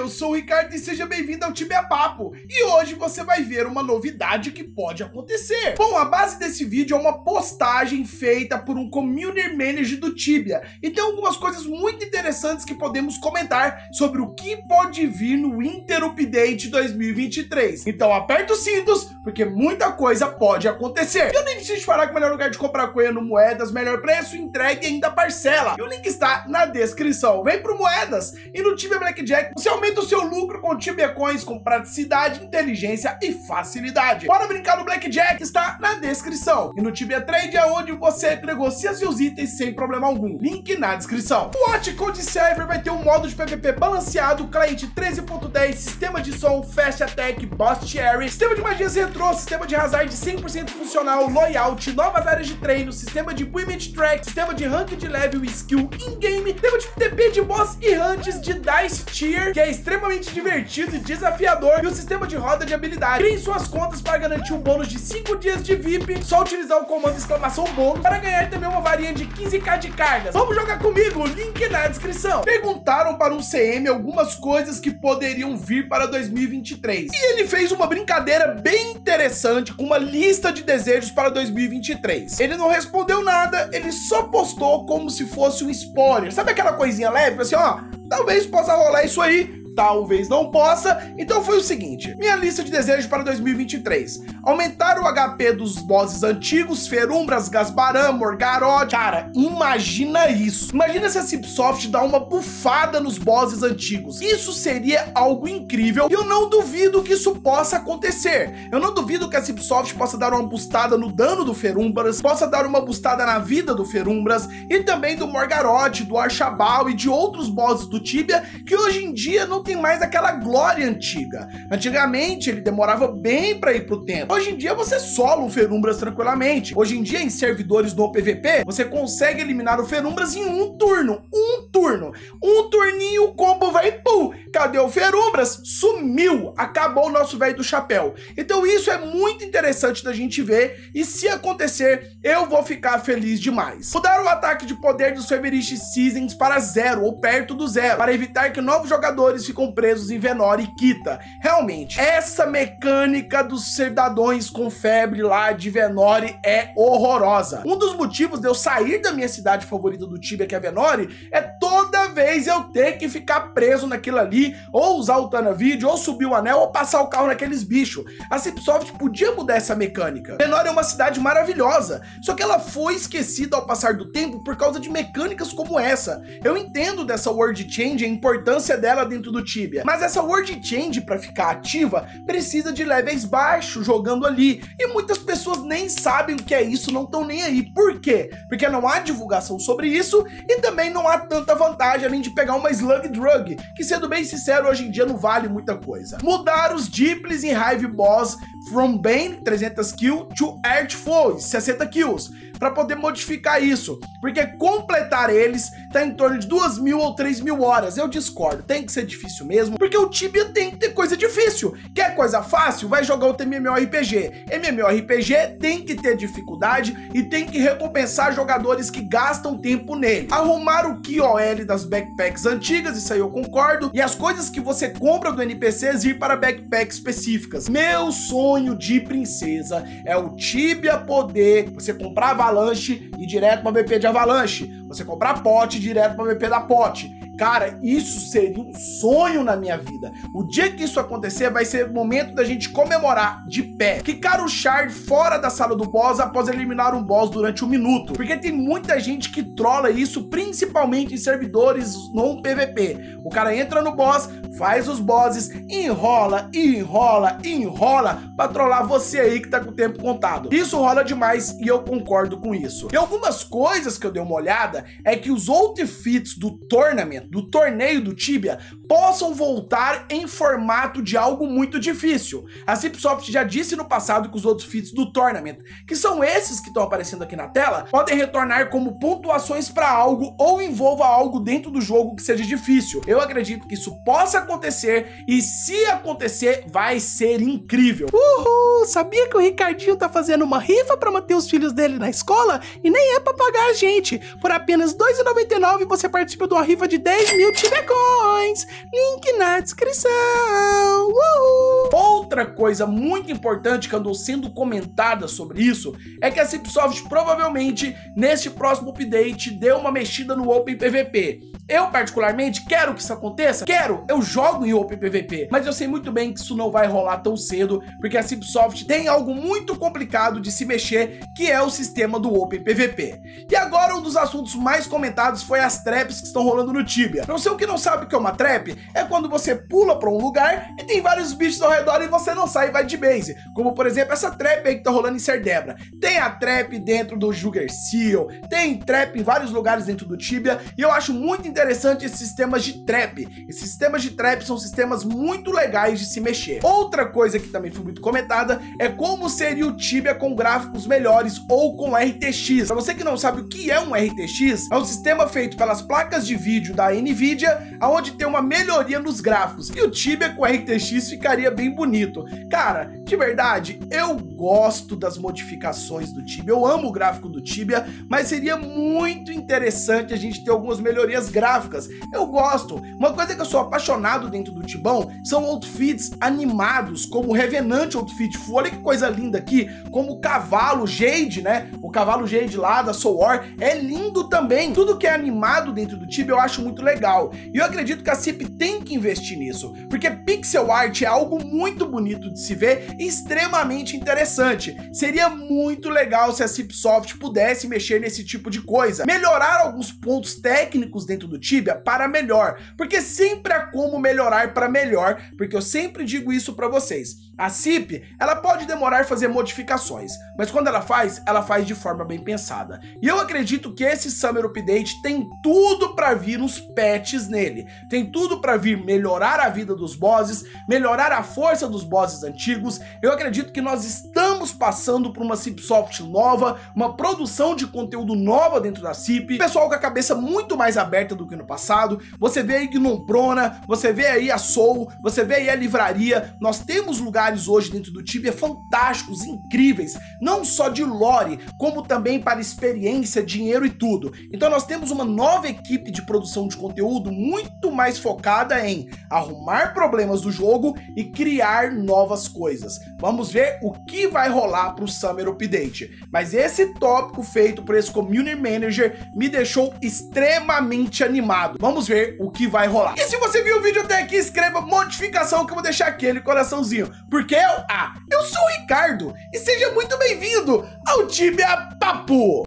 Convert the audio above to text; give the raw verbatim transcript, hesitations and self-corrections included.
sou o Ricardo e seja bem-vindo ao Tibia Papo. E hoje você vai ver uma novidade que pode acontecer. Bom, a base desse vídeo é uma postagem feita por um Community Manager do Tibia. E tem algumas coisas muito interessantes que podemos comentar sobre o que pode vir no Winter Update dois mil e vinte e três. Então aperta os cintos, porque muita coisa pode acontecer. Eu nem preciso falar que o melhor lugar de comprar coin no Moedas, melhor preço, entrega e ainda parcela. E o link está na descrição. Vem pro Moedas e no Tibia Blackjack você aumenta o seu lucro com Tibia Coins com praticidade, inteligência e facilidade. Bora brincar no Blackjack, está na descrição. E no Tibia Trade é onde você negocia seus itens sem problema algum. Link na descrição. O Watch Code Server vai ter um modo de P V P balanceado, cliente treze ponto dez, sistema de som, Fast Attack, Boss Cherry, sistema de magias retrô, sistema de hazard cem por cento funcional, loyalty, novas áreas de treino, sistema de Equipment Track, sistema de rank de level e skill in-game, sistema de T P de boss e hunts de Dice Tier, que é extremamente divertido e desafiador, e o sistema de roda de habilidade. Criem suas contas para garantir um bônus de cinco dias de V I P, só utilizar o comando exclamação bônus para ganhar também uma varinha de quinze k de cargas. Vamos jogar comigo? Link na descrição. Perguntaram para um C M algumas coisas que poderiam vir para dois mil e vinte e três. E ele fez uma brincadeira bem interessante com uma lista de desejos para dois mil e vinte e três. Ele não respondeu nada, ele só postou como se fosse um spoiler. Sabe aquela coisinha leve? Assim, ó, talvez possa rolar isso aí, talvez não possa. Então foi o seguinte: minha lista de desejos para dois mil e vinte e três: aumentar o H P dos bosses antigos, Ferumbras, Gasbaram, Morgarod. Cara, imagina isso. Imagina se a Cipsoft dá uma bufada nos bosses antigos. Isso seria algo incrível e eu não duvido que isso possa acontecer. Eu não duvido que a Cipsoft possa dar uma boostada no dano do Ferumbras, possa dar uma boostada na vida do Ferumbras e também do Morgarod, do Archabal e de outros bosses do Tibia que hoje em dia não tem mais aquela glória antiga. Antigamente ele demorava bem para ir pro tempo. Hoje em dia você sola o Ferumbras tranquilamente. Hoje em dia em servidores no P V P você consegue eliminar o Ferumbras em um turno. Um turno. Um turninho, o combo vai pum. Cadê o Ferumbras? Sumiu. Acabou o nosso velho do chapéu. Então isso é muito interessante da gente ver e se acontecer eu vou ficar feliz demais. Mudar o ataque de poder dos Feverish Seasons para zero ou perto do zero para evitar que novos jogadores ficam presos em Venor e Kita. Realmente, essa mecânica dos cidadãos com febre lá de Venor é horrorosa. Um dos motivos de eu sair da minha cidade favorita do Tibia, que é Venor, é toda vez eu ter que ficar preso naquilo ali, ou usar o Tanavid, ou subir o anel, ou passar o carro naqueles bichos. A Cipsoft podia mudar essa mecânica. Venor é uma cidade maravilhosa, só que ela foi esquecida ao passar do tempo por causa de mecânicas como essa. Eu entendo dessa World Change, a importância dela dentro do Tibia, mas essa World Change para ficar ativa precisa de levels baixos jogando ali, e muitas pessoas nem sabem o que é isso, não estão nem aí. Por quê? Porque não há divulgação sobre isso e também não há tanta vantagem além de pegar uma Slug Drug, que sendo bem sincero hoje em dia não vale muita coisa. Mudar os Deeplies em Hive Boss from Bane trezentas kills to Earthfall sessenta kills, para poder modificar isso, porque completar eles tá em torno de duas mil ou três mil horas. Eu discordo, tem que ser difícil mesmo, porque o Tibia tem que ter coisa difícil. Quer coisa fácil? Vai jogar o MMORPG. MMORPG tem que ter dificuldade e tem que recompensar jogadores que gastam tempo nele. Arrumar o Q O L das backpacks antigas, isso aí eu concordo, e as coisas que você compra do N P Cs ir para backpacks específicas. Meu sonho de princesa é o Tibia poder você comprar Avalanche e ir direto para B P de Avalanche, você comprar pote e ir direto para B P da pote. Cara, isso seria um sonho na minha vida. O dia que isso acontecer vai ser o momento da gente comemorar de pé. Quicar o Shard fora da sala do boss após eliminar um boss durante um minuto. Porque tem muita gente que trola isso, principalmente em servidores no P V P. O cara entra no boss, faz os bosses, enrola, enrola, enrola pra trollar você aí que tá com o tempo contado. Isso rola demais e eu concordo com isso. E algumas coisas que eu dei uma olhada é que os outfits do tournament, do torneio do Tibia, possam voltar em formato de algo muito difícil. A Cipsoft já disse no passado que os outfits do tournament, que são esses que estão aparecendo aqui na tela, podem retornar como pontuações para algo ou envolva algo dentro do jogo que seja difícil. Eu acredito que isso possa acontecer, e se acontecer, vai ser incrível. Uhul, sabia que o Ricardinho tá fazendo uma rifa pra manter os filhos dele na escola? E nem é pra pagar a gente. Por apenas dois reais e noventa e nove centavos você participa de uma rifa de dez mil Tibia Coins. Link na descrição. Uhul. Outra coisa muito importante que andou sendo comentada sobre isso é que a Cipsoft provavelmente, neste próximo update, deu uma mexida no Open P V P. Eu, particularmente, quero que isso aconteça. Quero, eu jogo em Open P V P, mas eu sei muito bem que isso não vai rolar tão cedo, porque a Cipsoft tem algo muito complicado de se mexer, que é o sistema do Open P V P. E agora, um dos assuntos mais comentados foi as traps que estão rolando no Tibia. Pra você que não sabe o que é uma trap, é quando você pula pra um lugar e tem vários bichos ao redor e você não sai e vai de base. Como, por exemplo, essa trap aí que tá rolando em Serdebra. Tem a trap dentro do Sugar Seal, tem trap em vários lugares dentro do Tibia, e eu acho muito interessante interessante esses sistemas de trap. Esses sistemas de trap são sistemas muito legais de se mexer. Outra coisa que também foi muito comentada é como seria o Tibia com gráficos melhores ou com R T X. Para você que não sabe o que é um R T X, é um sistema feito pelas placas de vídeo da Nvidia, onde tem uma melhoria nos gráficos. E o Tibia com R T X ficaria bem bonito. Cara, de verdade, eu gosto das modificações do Tibia. Eu amo o gráfico do Tibia, mas seria muito interessante a gente ter algumas melhorias gráficas. Eu gosto. Uma coisa que eu sou apaixonado dentro do Tibão são outfits animados, como o Revenant Outfit Full. Olha que coisa linda aqui, como o cavalo Jade, né? O cavalo Jade lá da Soul War é lindo também. Tudo que é animado dentro do Tibia eu acho muito legal. E eu acredito que a Cip tem que investir nisso, porque pixel art é algo muito bonito de se ver e extremamente interessante. Seria muito legal se a Cipsoft pudesse mexer nesse tipo de coisa. Melhorar alguns pontos técnicos dentro do Tibia para melhor, porque sempre há como melhorar para melhor, porque eu sempre digo isso para vocês. A Cip, ela pode demorar a fazer modificações, mas quando ela faz, ela faz de forma bem pensada. E eu acredito que esse Summer Update tem tudo para vir uns patches nele. Tem tudo para vir melhorar a vida dos bosses, melhorar a força dos bosses antigos. Eu acredito que nós estamos passando por uma Cipsoft nova, uma produção de conteúdo nova dentro da Cip. Pessoal com a cabeça muito mais aberta do que no passado. Você vê aí Gnomprona, você vê aí a Soul, você vê aí a livraria. Nós temos lugares hoje dentro do Tibia fantásticos, incríveis, não só de lore, como também para experiência, dinheiro e tudo. Então nós temos uma nova equipe de produção de conteúdo muito mais focada em arrumar problemas do jogo e criar novas coisas. Vamos ver o que vai rolar para o Summer Update. Mas esse tópico feito por esse Community Manager me deixou extremamente animado. Vamos ver o que vai rolar. E se você viu o vídeo até aqui, escreva modificação que eu vou deixar aquele coraçãozinho. Porque eu, ah, eu sou o Ricardo e seja muito bem-vindo ao Tibia Papo!